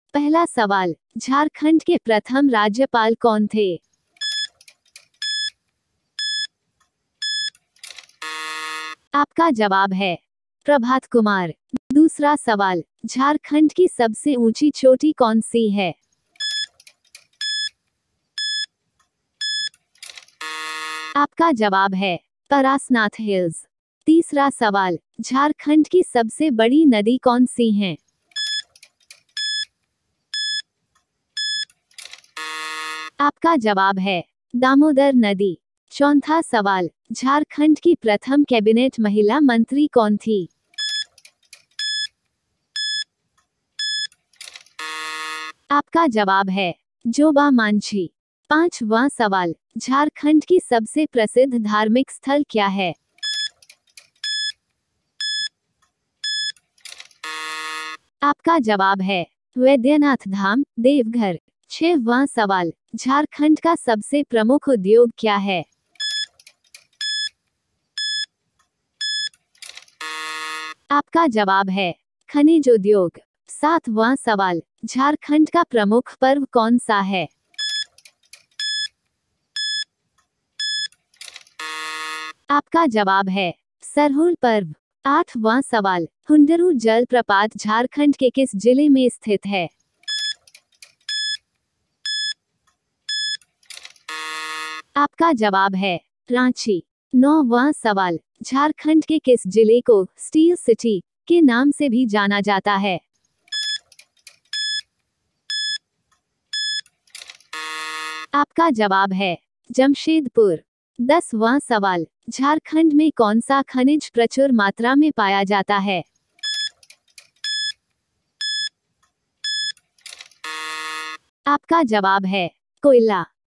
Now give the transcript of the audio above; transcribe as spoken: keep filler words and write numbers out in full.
पहला सवाल, झारखंड के प्रथम राज्यपाल कौन थे? आपका जवाब है प्रभात कुमार। दूसरा सवाल, झारखंड की सबसे ऊंची चोटी कौन सी है? आपका जवाब है परासनाथ हिल्स। तीसरा सवाल, झारखंड की सबसे बड़ी नदी कौन सी है? आपका जवाब है दामोदर नदी। चौथा सवाल, झारखंड की प्रथम कैबिनेट महिला मंत्री कौन थी? आपका जवाब है जोबा मांझी। पांचवा सवाल, झारखंड की सबसे प्रसिद्ध धार्मिक स्थल क्या है? आपका जवाब है वैद्यनाथ धाम, देवघर। छठवां सवाल, झारखंड का सबसे प्रमुख उद्योग क्या है? आपका जवाब है खनिज उद्योग। सातवां सवाल, झारखंड का प्रमुख पर्व कौन सा है? आपका जवाब है सरहुल पर्व। आठवां सवाल, हुंडरू जलप्रपात झारखंड के किस जिले में स्थित है? आपका जवाब है रांची। नौवां सवाल, झारखंड के किस जिले को स्टील सिटी के नाम से भी जाना जाता है? आपका जवाब है जमशेदपुर। दसवां सवाल, झारखंड में कौन सा खनिज प्रचुर मात्रा में पाया जाता है? आपका जवाब है कोयला।